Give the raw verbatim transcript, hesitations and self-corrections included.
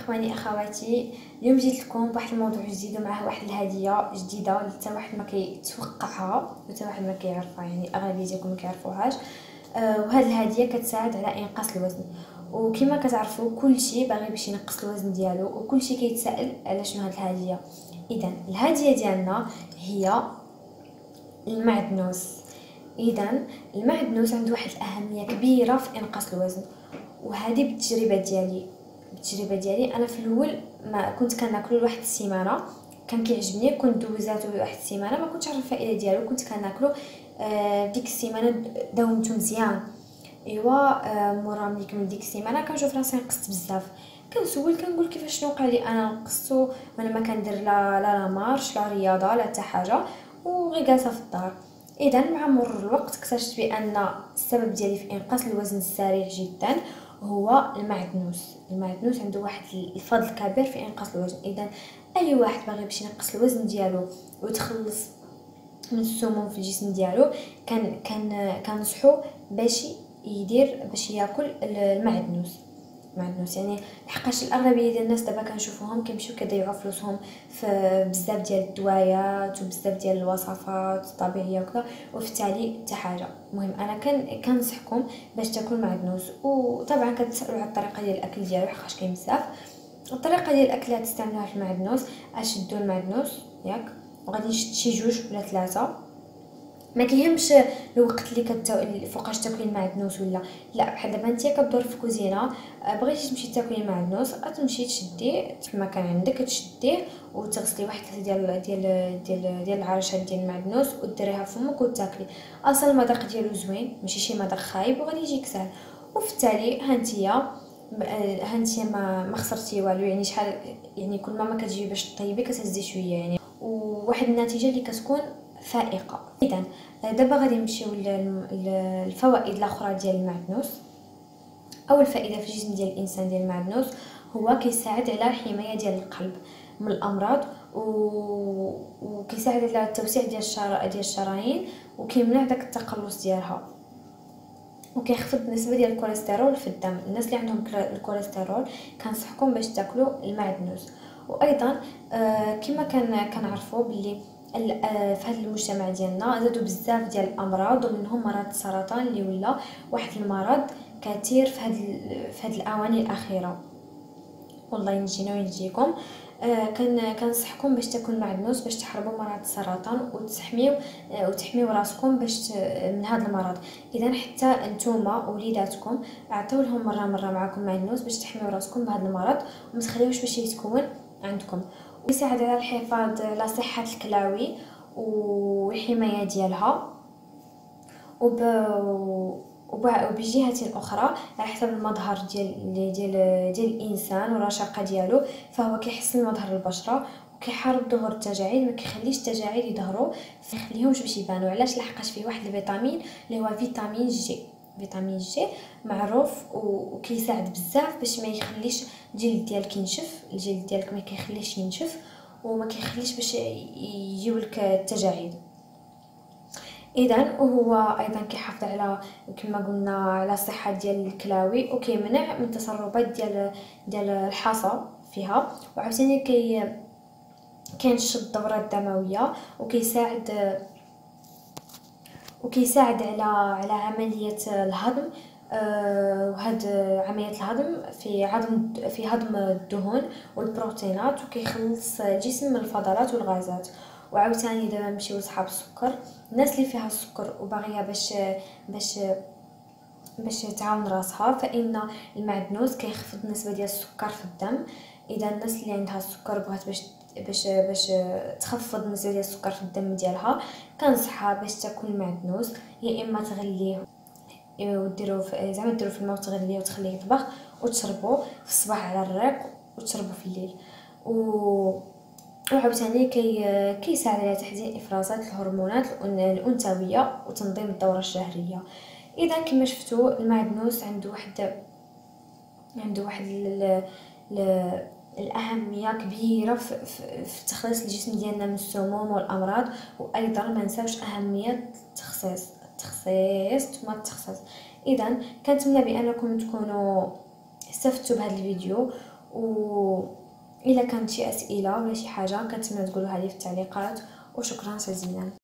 اخواني اخواتي، اليوم جيت لكم بواحد الموضوع جديد ومعه واحد الهديه جديده اللي حتى واحد ما كيتوقعها وحتى واحد ما كيعرفها، يعني اغلبيه ديالكم ما كيعرفوهاش. آه وهاد الهديه كتساعد على انقاص الوزن، وكما كتعرفوا كلشي باغي باش ينقص الوزن ديالو وكلشي كيتسائل على شنو هاد الهديه. اذا الهديه ديالنا هي المعدنوس. اذا المعدنوس عنده واحد الاهميه كبيره في انقاص الوزن، وهذه بالتجربه ديالي بالتجربه ديالي انا في الاول ما كنت كناكلو لواحد السيمانه، كان كيعجبني، كنت دوزاتو لواحد السيمانه، ما كنتش عارفه الفائده ديالو، كنت كناكلو آه ديك السيمانه داومتو مزيان. ايوا آه مورا ملي كمل ديك السيمانه كنشوف راسي نقصت بزاف، كنسول كنقول كيفاش شنو وقع لي انا نقصتو وانا ما كندير لا لا لا مارش لا رياضه لا حتى حاجه، وغير جالسه في الدار. اذا مع مرور الوقت اكتشفت بان السبب ديالي في انقاص الوزن السريع جدا هو المعدنوس. المعدنوس عنده واحد الفضل كبير في انقاص الوزن. اذا اي واحد باغي باش ينقص الوزن ديالو ويتخلص من السموم في الجسم ديالو كان كان كنصحو باش يدير باش ياكل المعدنوس. معدنوس يعني لحقاش الاغلبيه ديال الناس دابا كنشوفوهم كيمشيو كيضيعوا فلوسهم في بزاف ديال الدوايات وبزاف ديال الوصفات الطبيعيه وكذا، وفي التالي حتى حاجه. المهم انا كان كنصحكم باش تاكل معدنوس، وطبعا كتسالوا على الطريقه ديال الاكل ديالو حقاش كاين بزاف. الطريقه ديال الاكل اللي تستعملوها في المعدنوس، اشدوا المعدنوس ياك وغادي نشد شي جوج ولا ثلاثه، ما كيهمش الوقت اللي كتاكل فوقاش تاكلي المعدنوس ولا لا. بحال دابا انت كدور في كوزينه بغيتي تمشي تاكلي المعدنوس، غتمشي تشديه تما كان عندك تشديه وتغسلي واحد ثلاثه ديال ديال ديال ديال العرشات ديال المعدنوس وديريها فمك وتاكلي. اصلا المذاق ديالو زوين، ماشي شي مذاق خايب وغادي يجيك ساهل. وفي التالي هانتيا هانتيا ما ما خسرتي والو، يعني شحال يعني كل ما ما كتجي باش طيبي كتهزي شويه يعني، وواحد النتيجه اللي كتكون فائقه. اذا دابا غادي نمشيو للفوائد الاخرى ديال المعدنوس. اول فائده في الجسم ديال الانسان ديال المعدنوس هو كيساعد على الحمايه ديال القلب من الامراض، وكيساعد على التوسيع ديال الشرا ديال الشرايين، وكيمنع داك التقلص ديالها، وكيخفض النسبه ديال الكوليسترول في الدم. الناس اللي عندهم الكوليسترول كنصحكم باش تاكلوا المعدنوس. وايضا آه كما كان كنعرفوا باللي في هذا المجتمع ديالنا زادوا بزاف ديال الامراض، ومنهم مرض السرطان اللي ولا واحد المرض كثير في هذه في هذه الاواني الاخيره. والله ينجينا وينجيكم. آه كان كنصحكم باش تاكلوا المعدنوس باش تحاربوا مرض السرطان وتحميو آه وتحميو راسكم باش من هذا المرض. اذا حتى نتوما وليداتكم اعطيو لهم مره مره معكم معدنوس باش تحميو راسكم بهذا المرض وما تخليوش باش يتكون عندكم. ويساعد على الحفاظ على صحه الكلاوي والحمايه ديالها. وب وبجهه اخرى على حسب المظهر ديال ديال ديال الانسان والرشاقه ديالو، فهو كيحسن مظهر البشره وكيحارب ظهور التجاعيد، ما كيخليش التجاعيد يظهروا، ما يخليهمش باش يبانوا. علاش؟ لحقاش فيه واحد الفيتامين اللي هو فيتامين جي. فيتامين جي معروف وكيساعد بزاف باش ما يخليش الجلد ديالك ينشف، الجلد ديالك ما كيخليش ينشف وما كيخليش باش يجيولك التجاعيد. اذا وهو ايضا كيحافظ على كما قلنا على الصحه ديال الكلاوي، وكيمنع من تسربات ديال ديال الحصى فيها، وعاوتاني كي كينشط الدوره الدمويه وكيساعد وكيساعد على على عمليه الهضم. آه وهاد عمليه الهضم في هضم في هضم الدهون والبروتينات، وكيخلص الجسم من الفضلات والغازات. وعاوتاني دابا نمشيو لصحاب السكر، الناس اللي فيها السكر وباغيه باش باش باش تعاون راسها، فان المعدنوس كيخفض النسبه ديال السكر في الدم. اذا الناس اللي عندها السكر بغات باش باش باش تخفض النسبه ديال السكر في الدم ديالها، كنصحها باش تاكل المعدنوس، يا اما تغليه وديروه زعما ديروه في الماء وتغليه وتخليه يطبخ وتشربوه في الصباح على الريق وتشربوه في الليل. و وعاوتاني كي كيساعد على تحسين افرازات الهرمونات الانثويه وتنظيم الدوره الشهريه. اذا كما شفتوا المعدنوس عنده واحد عنده واحد ل... ل... الاهميه كبيره في, في, في تخليص الجسم ديالنا من السموم والامراض. وايضا ما نساوش اهميه التخسيس التخسيس ثم التخسيس. اذا كنتمنى بانكم تكونوا استفدتوا بهذا الفيديو، و الا كانت شي اسئله ولا شي حاجه كنتمنى تقولوها لي في التعليقات، وشكرا جزيلا.